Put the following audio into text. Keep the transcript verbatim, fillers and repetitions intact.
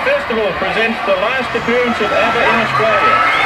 festival presents the last appearance of Abba in Australia.